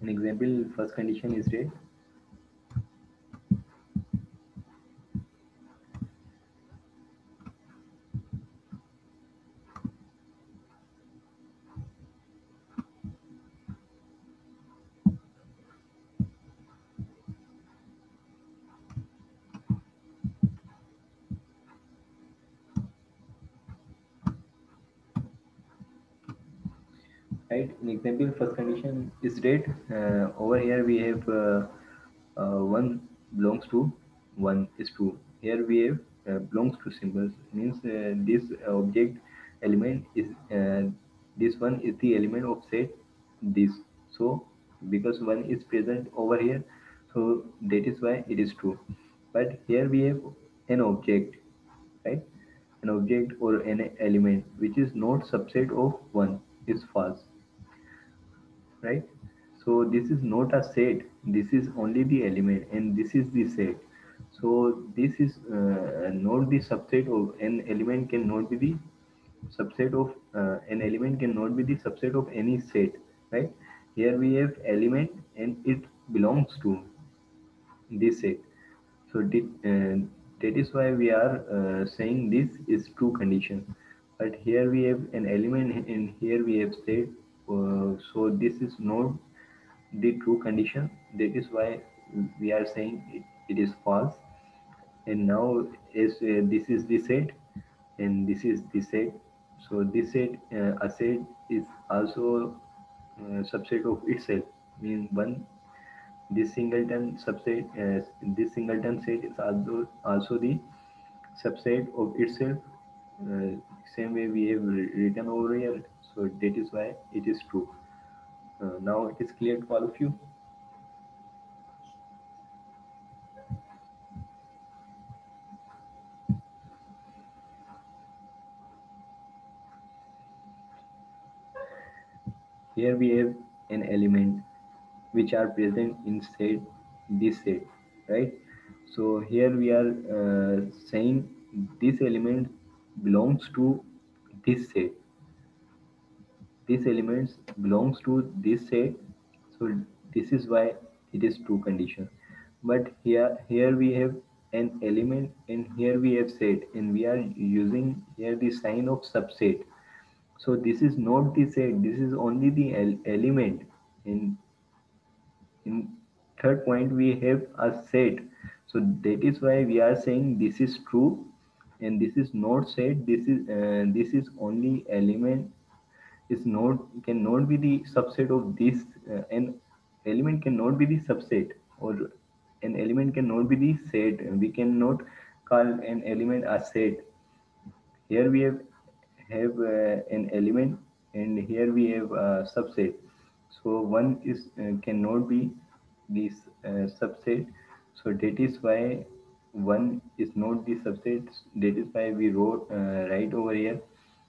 An example, first condition is red. Right, in example first condition is red. Over here we have one belongs to, one is true. Here we have belongs to symbols, means this object element is this one is the element of set this. So because one is present over here, so that is why it is true. But here we have an object, right? An object or an element which is not subset of one is false, right? So this is not a set, this is only the element and this is the set. So this is not the subset of an element, cannot be the subset of an element cannot be the subset of any set, right? Here we have element and it belongs to this set. So that is why we are saying this is true condition. But here we have an element and here we have set. So this is not the true condition. That is why we are saying it is false. And now as this is the set and this is the set. So this set, a set is also subset of itself. Means one, this singleton subset, this singleton set is also the subset of itself. Uh, Same way we have written over here. So that is why it is true. Now it is clear to all of you. Here we have an element which are present in set, this set, right? So here we are saying this element belongs to this set, this elements belongs to this set. So this is why it is true condition. But here we have an element and here we have set and we are using here the sign of subset. So this is not the set, this is only the element. In third point we have a set. So that is why we are saying this is true and this is not set. This is only element, is not, cannot be the subset of this. An element cannot be the subset, or an element cannot be the set. We cannot call an element a set. Here we have an element and here we have a subset. So one is cannot be this subset. So that is why one is not the subset. That is why we wrote right over here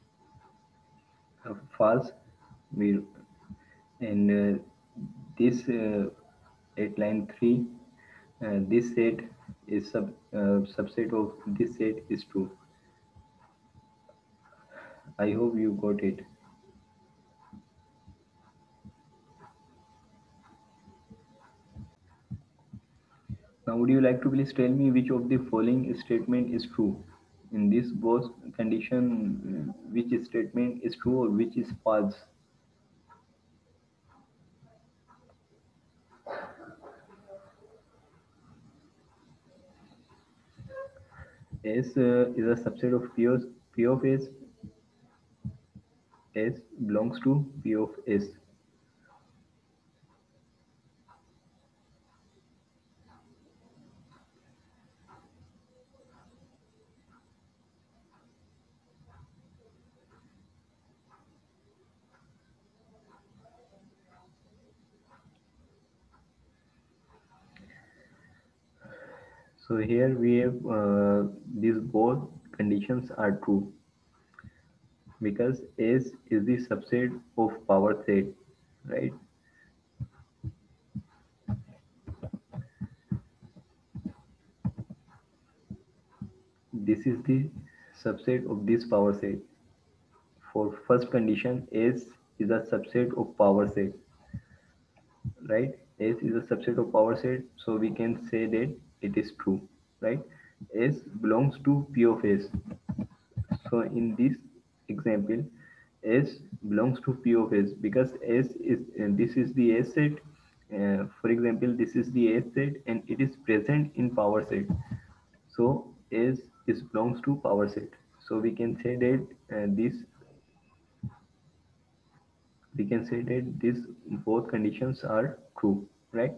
false. We and this at line 3, this set is subset of this set is true. I hope you got it. Now would you like to please tell me which of the following statement is true? In this both condition, which statement is true or which is false? S is a subset of P of S. S belongs to P of S. So here we have these both conditions are true because S is the subset of power set, right? This is the subset of this power set. For first condition, S is a subset of power set. right? S is a subset of power set, so we can say that it is true, right? S belongs to P of S. So in this example, S belongs to P of S because S is this is the S set. For example, this is the S set and it is present in power set. So S is belongs to power set. So we can say that these both conditions are true, right?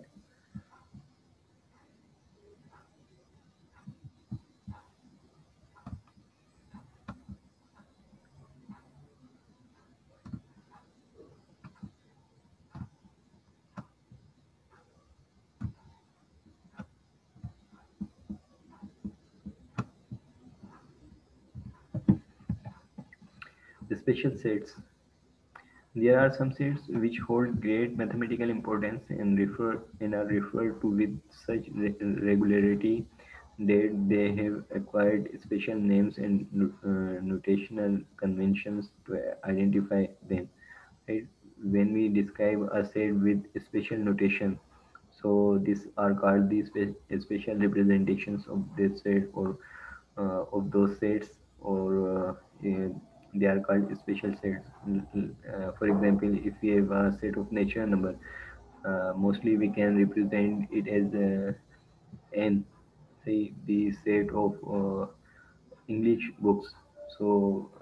The special sets. There are some sets which hold great mathematical importance and are referred to with such regularity that they have acquired special names and notational conventions to identify them. Right? When we describe a set with special notation, so these are called the special representations of this set or of those sets, or they are called special sets. For example, if we have a set of natural number, mostly we can represent it as n, say the set of English books. So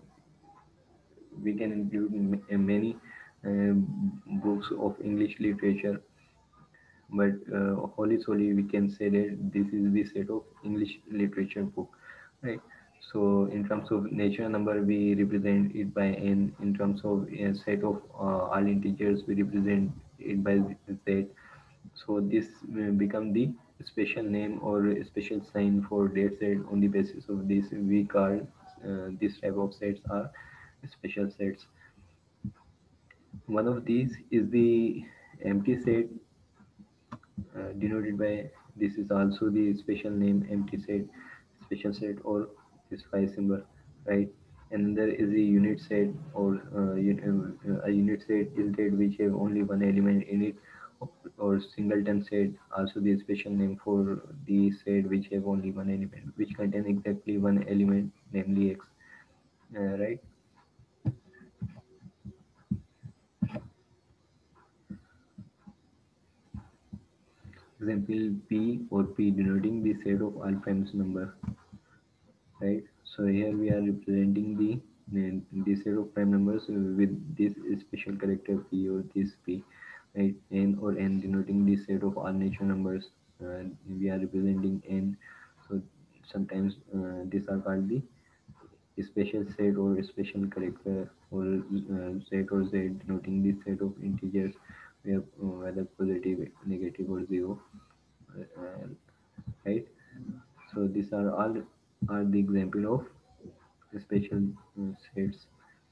we can include many uh, books of English literature, but wholly solely we can say that this is the set of English literature book, right? So in terms of natural number, we represent it by n. In terms of a set of all integers, we represent it by z. So this will become the special name or a special sign for that set. On the basis of this, we call this type of sets are special sets. One of these is the empty set, denoted by this is also the special name empty set, special set, or this phi symbol, right? And there is a unit set, or a unit set is that which have only one element in it, or singleton set, also the special name for the set which have only one element, which contain exactly one element, namely x, right? Example, p or p denoting the set of all prime number, right? So here we are representing the set of prime numbers with this special character p or this p, right? N or n denoting the set of all natural numbers. We are representing n. So sometimes these are called the special set or special character, or set or z denoting the set of integers, where whether positive, negative, or zero, uh, right? So these are the example of special sets,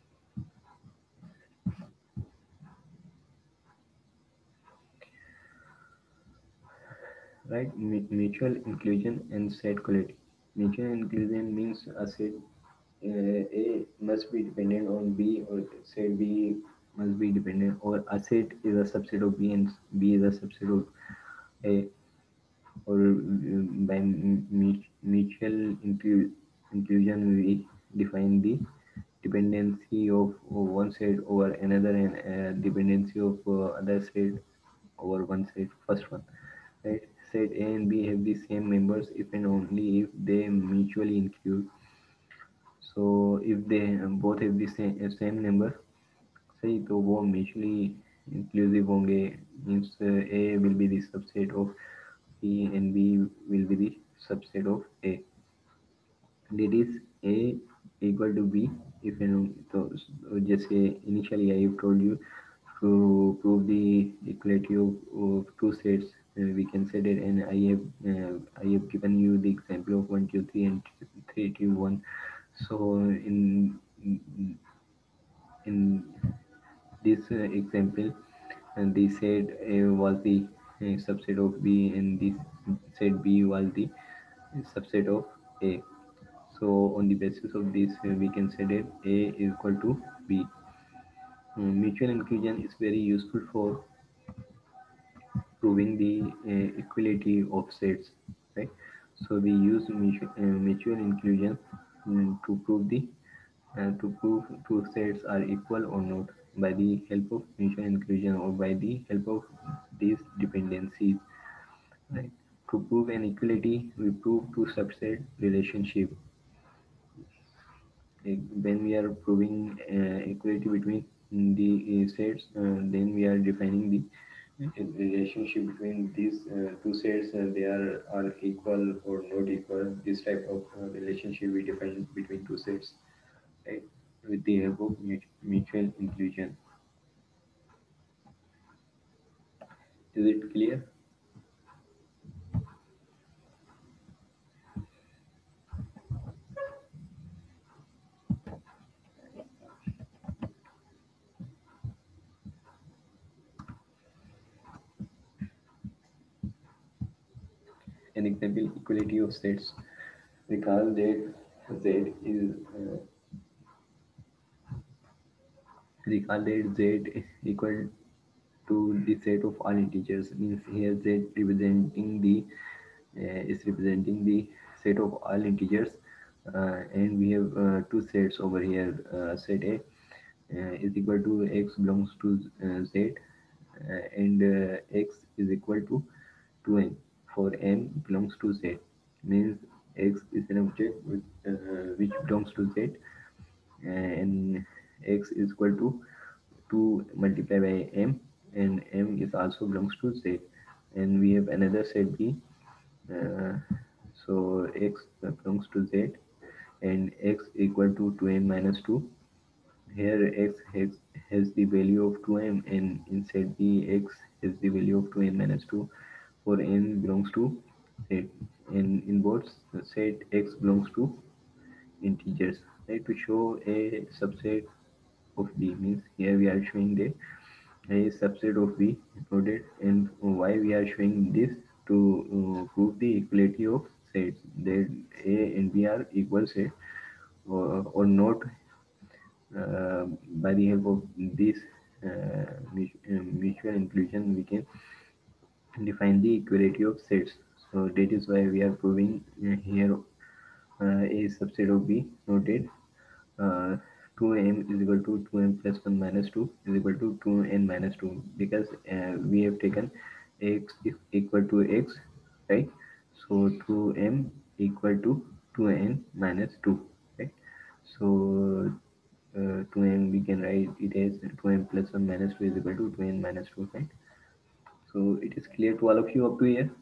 right? Mutual inclusion and set quality. Mutual inclusion means a set A must be dependent on B, or set B must be dependent, or a set is a subset of B and B is a subset of A, or by mutual inclusion we define the dependency of one set over another, and dependency of other set over one set, first one, right? Set A and B have the same members if and only if they mutually include. So if they both have the same number, सही, तो वो mutually inclusive होंगे, means A will be the subset of B and B will be the subset of A. That is A equal to B if and तो जैसे initially I have told you, to prove the equality of two sets, we can say that, and I have given you the example of 1 2 3 and 3 2 1. So in this example, and they said A was the subset of B, and this said B was the subset of A. So on the basis of this, we can say that A is equal to B. Mutual inclusion is very useful for proving the equality of sets, right? So we use mutual inclusion to prove two sets are equal or not by the help of mutual inclusion or by the help of these dependencies, right? To prove an equality, we prove two subset relationship. When we are proving equality between the sets, then we are defining the relationship between these two sets. Are equal or not equal. This type of relationship we define between two sets, right? With the help of mutual inclusion. Is it clear? An example: equality of sets. Recall that Z is recall that Z is equal to the set of all integers. Means here Z representing the is representing the set of all integers, and we have two sets over here. Set A is equal to x belongs to Z, and x is equal to 2n for n belongs to Z. Means x is an object which belongs to Z, and x is equal to 2 multiplied by m, and m is also belongs to Z. And we have another set B, uh, so x belongs to Z, and x equal to 2n minus 2. Here has the value of 2m, and inside the x has the value of 2n minus 2 for n belongs to Z. And in both set x belongs to integers, right? To show a subset of B, means here we are showing that a subset of B noted, and why we are showing this to prove the equality of sets, that A and B are equal set or not. By the help of this mutual inclusion, we can define the equality of sets. So that is why we are proving here a subset of B noted. uh, 2m is equal to 2m plus 1 minus 2 is equal to 2n minus 2, because we have taken x is equal to x, right? So 2m equal to 2n minus 2, right? So 2m, we can write it as 2m plus 1 minus 2 is equal to 2n minus 2, right? So it is clear to all of you up to here.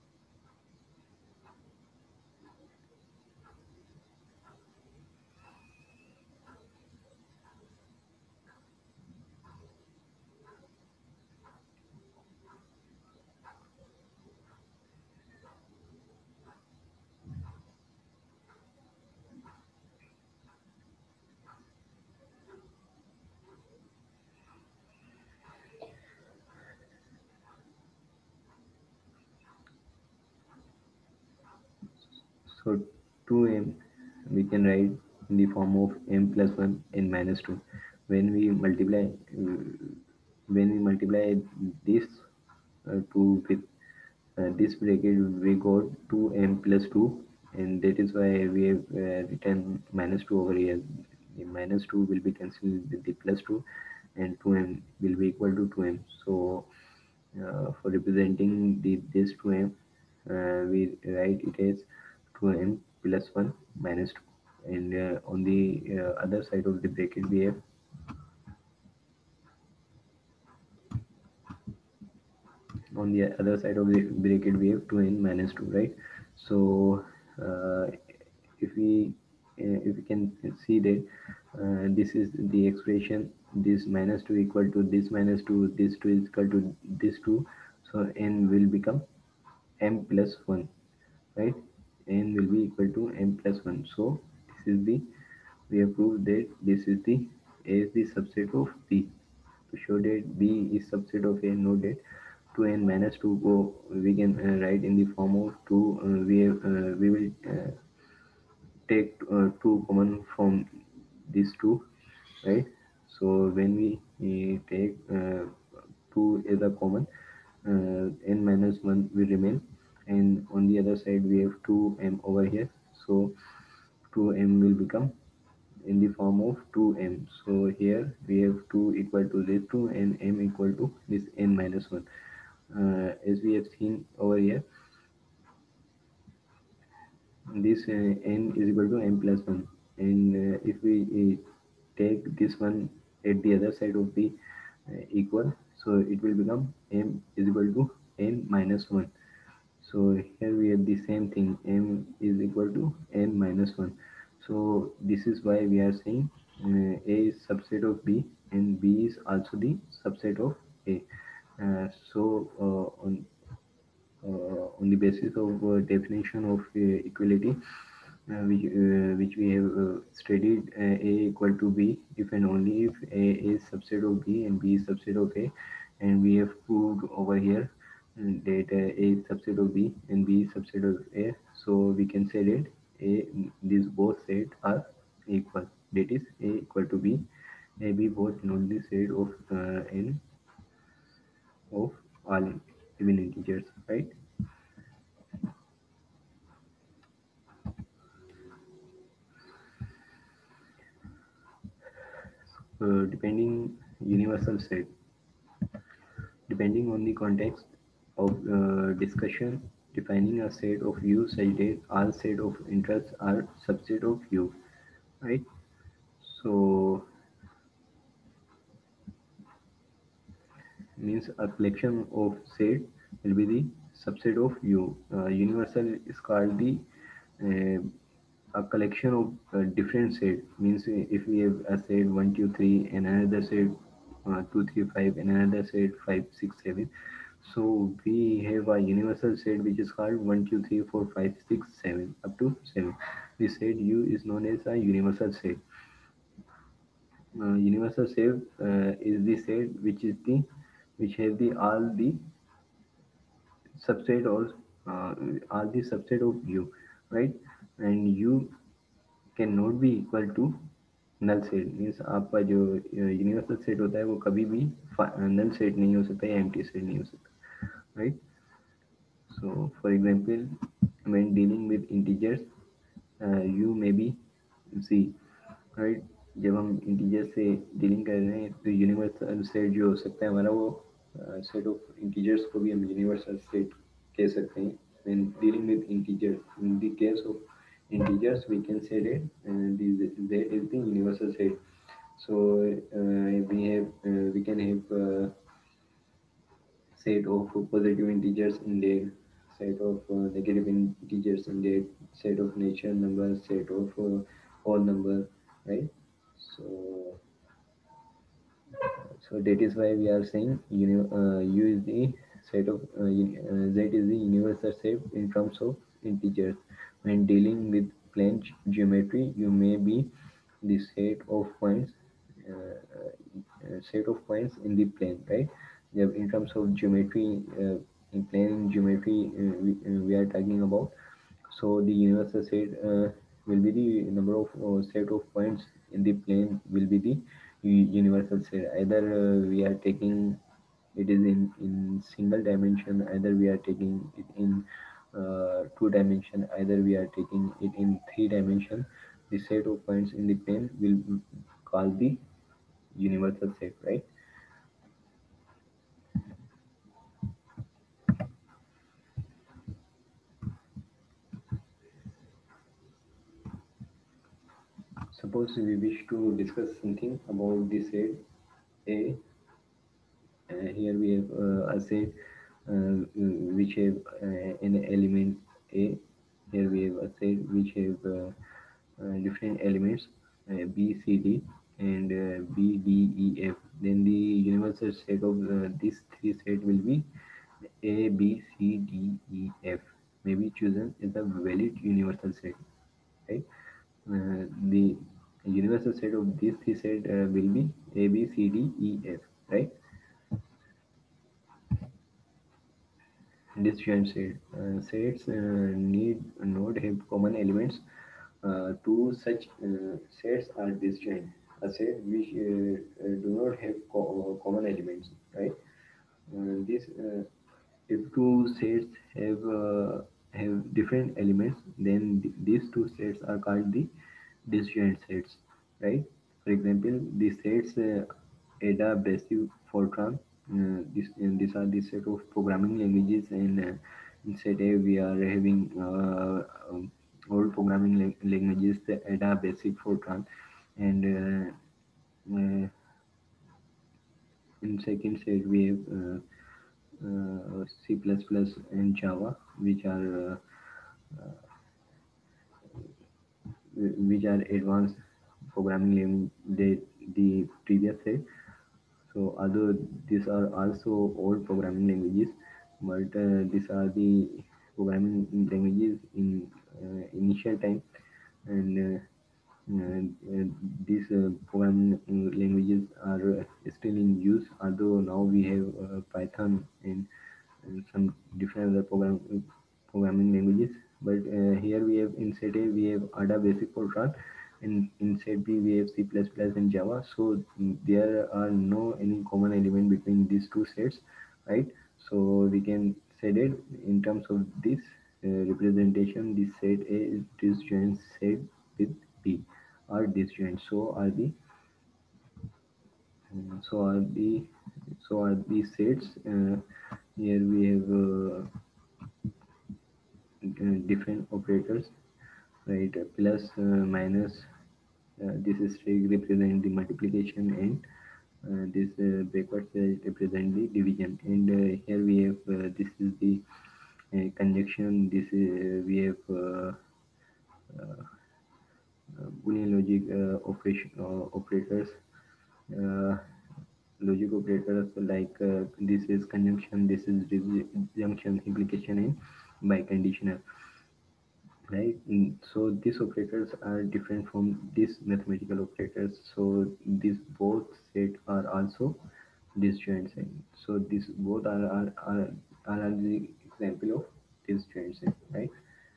So 2m we can write in the form of m plus 1 and minus 2. When we multiply when we multiply this 2 with this bracket, we got 2m plus 2, and that is why we have written minus 2 over here. The minus 2 will be cancelled with the plus 2, and 2m will be equal to 2m. So for representing this 2m, we write it as 2m plus 1 minus 2. And on the other side of the bracket, we have on the other side of the bracket we have 2n minus 2, right? So uh, if we can see that this is the expression, this minus 2 equal to this minus 2, this 2 is equal to this 2, so n will become m plus 1, right? N will be equal to m plus 1. So this is the we have proved that this is the A is the subset of B. To show that B is subset of A, note that 2n minus 2 go, we can write in the form of 2. We will take 2 common from these two, right? So when we take 2 as a common, n minus 1 will remain, and on the other side we have 2m over here. So 2m will become in the form of 2m. So here we have 2 equal to this 2 and m equal to this n minus 1. As we have seen over here, this n is equal to m plus 1, and if we take this one at the other side of the equal, so it will become m is equal to n minus 1. So here we have the same thing, m is equal to n minus 1. So this is why we are saying a is subset of b and b is also the subset of a. On the basis of definition of equality, which we have studied, a equal to b if and only if a is subset of b and b is subset of a, and we have proved over here that a is subset of b and b is subset of a. So we can say that a these both sets are equal, that is a equal to b, a b both not the set of n of all even integers, right? Depending universal set, depending on the context of discussion, defining a set of u such that all set of interests are subset of u, right? So means a collection of set will be the subset of u. Universal is called the uh, a collection of different set. Means if we have a set 1 2 3 and another set 2 3 5 and another set 5 6 7, so we have a universal set which is called 1 2 3 4 5 6 7 up to 7. This set u is known as a universal set. Universal set is the set which have the all the subset or all the subset of u, right? And u can not be equal to null set. Means आपका जो universal set होता है वो कभी भी null set नहीं हो सकता या एम्प्टी सेट नहीं हो सकता, right? So, for example, when dealing with integers, you may be z, right? जब हम इंटीजर से डीलिंग कर रहे हैं तो यूनिवर्सल सेट जो हो सकता है हमारा, वो सेट ऑफ इंटीजर्स को भी हम यूनिवर्सल सेट कह सकते हैं। when dealing with integers, in the case of integers we can say that z is the universal set. So we can have set of positive integers in there, set of negative integers in there, set of natural numbers, set of whole number, right? So, so that is why we are saying U is the set of Z is the universal set in terms of integers. When dealing with plane geometry, you may be the set of points in the plane, right? In terms of geometry, in plane geometry, we are talking about. So the universal set will be the number of set of points in the plane will be the universal set. Either we are taking it is in single dimension, either we are taking it in two dimension, either we are taking it in three dimension. The set of points in the plane will call the universal set, right? Suppose we wish to discuss something about the set A. Here we have a set which have an element A. Here we have a set which have different elements B, C, D, and B, D, E, F. Then the universal set of these three set will be A, B, C, D, E, F. May be chosen as a valid universal set, right? The universal set of these three set will be A, B, C, D, E, F, right? Disjoint set. Sets need not have common elements. Two such sets are disjoint. A set which do not have common elements, right? This. if two sets have different elements, then these two sets are called the disjoint sets, right? For example, the sets Ada, Basic, Fortran. These are the set of programming languages, and in set A we are having old programming languages, the Ada, Basic, Fortran, and in second set we have C++ and Java, which are advanced programming language the previous set. So although these are also old programming languages, but these are the programming languages in initial time, and these programming languages are still in use. Although now we have Python and some different other programming languages, but here we have in set A we have Ada Basic Fortran, and in set B we have C++ and Java. So there are no any common element between these two sets, right? So we can say that in terms of this representation, this set A is disjoint set with B are disjoint. So are the so are the sets. Here we have different operators, right? Plus, minus. This is represent the multiplication, and this backward slash represent the division. And here we have this is the conjunction. This is we have Boolean logic operators. Uh, Logic operators like this is conjunction, this is disjunction, implication, and biconditional, right? So these operators are different from these mathematical operators. So these both set are also disjoint set. So these both are the example of disjoint set, right?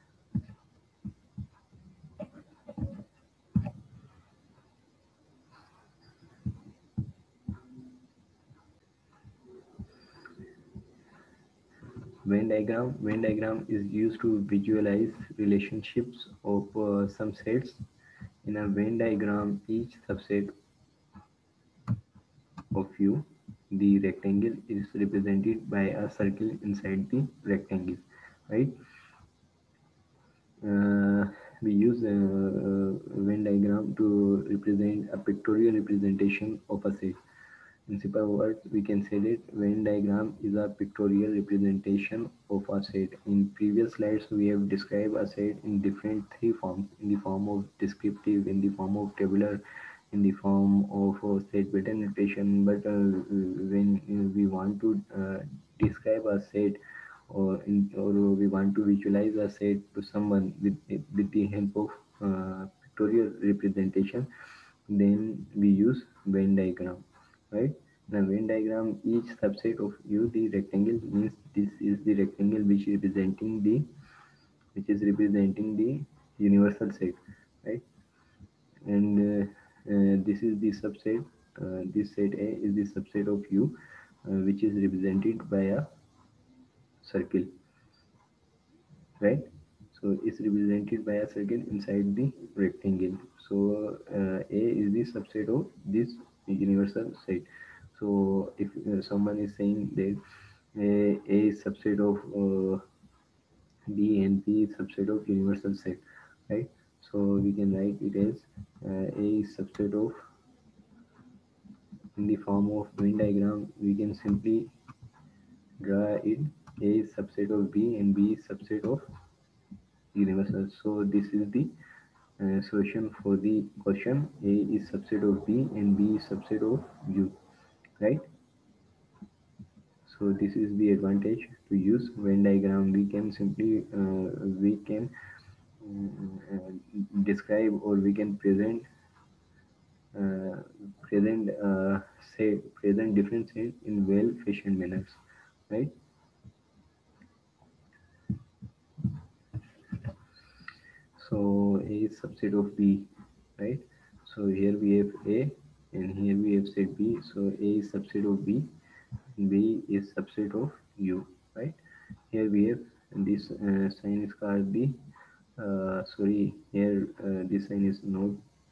Venn diagram is used to visualize relationships of some sets. In a Venn diagram, each subset of U, the rectangle, is represented by a circle inside the rectangle, right? Uh, we use Venn diagram to represent a pictorial representation of a set. In simple words, we can say that Venn diagram is a pictorial representation of a set. In previous slides, we have described a set in different three forms: in the form of descriptive, in the form of tabular, in the form of set pattern notation. But when we want to describe a set, or we want to visualize a set to someone with the help of pictorial representation, then we use Venn diagram, right? The Venn diagram, each subset of U, the rectangle, means this is the rectangle which is representing the universal set, right? And this is the subset. This set A is the subset of U, which is represented by a circle, right? So it's represented by a circle inside the rectangle. So A is the subset of this universal set. So if someone is saying that A is subset of B and B is subset of universal set, right? So we can write it as A is subset of, in the form of Venn diagram. We can simply draw it. A is subset of B and B is subset of universal. So this is the solution for the question. A is subset of B and B is subset of U, right? So this is the advantage to use Venn diagram. We can describe, or we can uh, present different set in well fashioned manners, right? So A is subset of B, right? So here we have A, and here we have set B. So A is subset of B, and B is subset of U. right? Here we have this sign is called the sorry, here this sign is not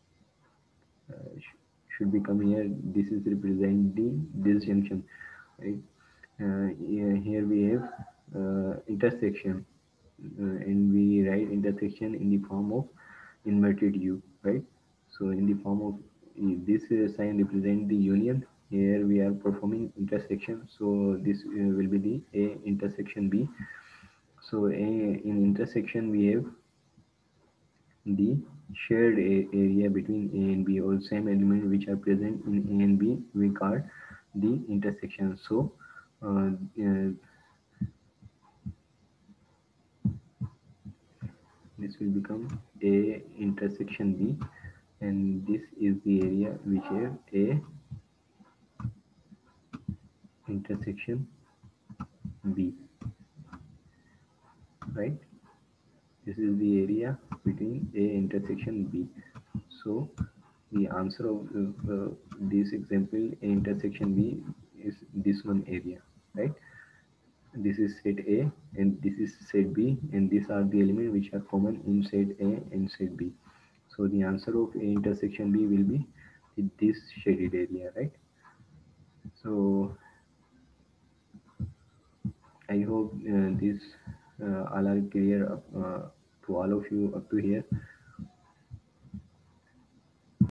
should be come here. This is represent the disjunction, right? Here we have intersection, and we write intersection in the form of inverted U, right? So in the form of this sign represent the union. Here we are performing intersection, so this will be the A intersection B. So in intersection we have the shared area between A and B, or same element which are present in A and B, we call the intersection. So this will become A intersection B, and this is the area which have A intersection B, right? This is the area between A intersection B. So the answer of this example, A intersection B, is this one area, right? This is set A and this is set B, and these are the elements which are common in set A and set B. So the answer of A intersection B will be this shaded area, right? So I hope this all are clear to all of you up to here.